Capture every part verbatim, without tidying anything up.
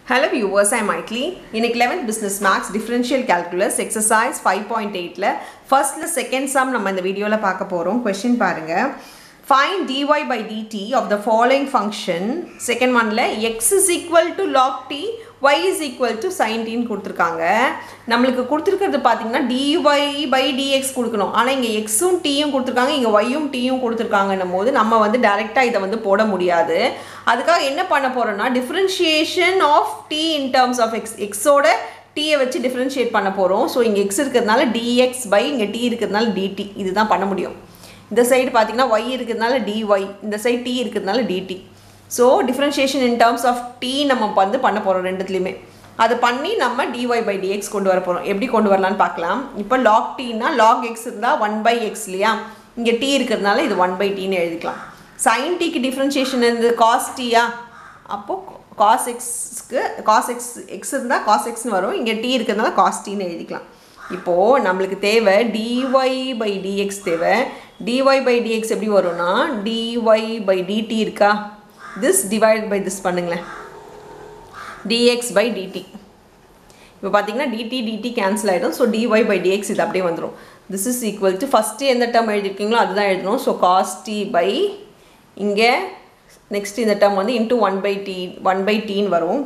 Hello viewers, I am Maitli. In eleventh Business Maths Differential Calculus exercise five point eight la first la second sum நம்ம இந்த வீடியோல பார்க்க போறோம். Question பாருங்க. Find dy by dt of the following function. Second one la x is equal to log t, y is equal to sin t ன்னு கொடுத்திருக்காங்க. நமக்கு கொடுத்திருக்கிறது பாத்தீங்கன்னா dy by dx கொடுக்கணும். ஆனா இங்க x உம் t உம் கொடுத்திருக்காங்க, இங்க y உம் t உம் கொடுத்திருக்காங்கன்னும்போது நம்ம வந்து டைரக்ட்டா இத வந்து போட முடியாது. அதுக்காக என்ன பண்ண போறோம்னா differentiation of t in terms of x, x ஓட t ஐ வச்சு differentiate பண்ண போறோம். சோ இங்க x இருக்குறதுனால dx by இங்க t இருக்குறதுனால dt இதுதான் பண்ண முடியும். இந்த சைடு பாத்தீங்கன்னா y இருக்குறதுனால dy, இந்த சைடு t இருக்குறதுனால dt. So differentiation in terms of t நம்ம வந்து பண்ண போறோம் ரெண்டுத்துலயுமே. அது பண்ணி நம்ம dy by dx கொண்டு வர போறோம். எப்படி கொண்டு வரலாம்னு பார்க்கலாம். இப்போ log t னா log x இருந்தா one by x இல்லையா? இங்க t இருக்குறதுனால இது one by t ன்னு எழுதிக்கலாம். sin t க்கு differentiation என்னது cos t யா? அப்போ cos x க்கு cos x x இருந்தா cos x ன்னு வரும். இங்க t இருக்குறதுனால cos t ன்னு எழுதிக்கலாம். இப்போ நமக்கு தேவை dy by dx தேவை. dy by dx எப்படி வரும்னா dy by dt இருக்கா? This divided by this பண்ணுங்களேன். dx by dt. இப்போ பாத்தீங்கன்னா dt dt cancel ஆயிடும். So dy by dx இது அப்படியே வந்துரும். This is equal to first எந்த term எழுதிருக்கீங்களோ அதுதான் எழுதணும். So cos t by இங்க next இந்த term வந்து into one by t one by t ன்னு வரும்.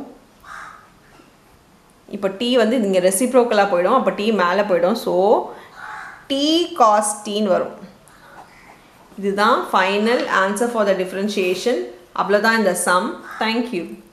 இப்போ t வந்து இங்க ரெசிப்ரோக்கலா போய்டும். அப்ப t மேலே போய்டும். So t cos t ன்னு வரும். இதுதான் final answer for the differentiation. அவ்வளவுதான் இந்த sum. Thank you.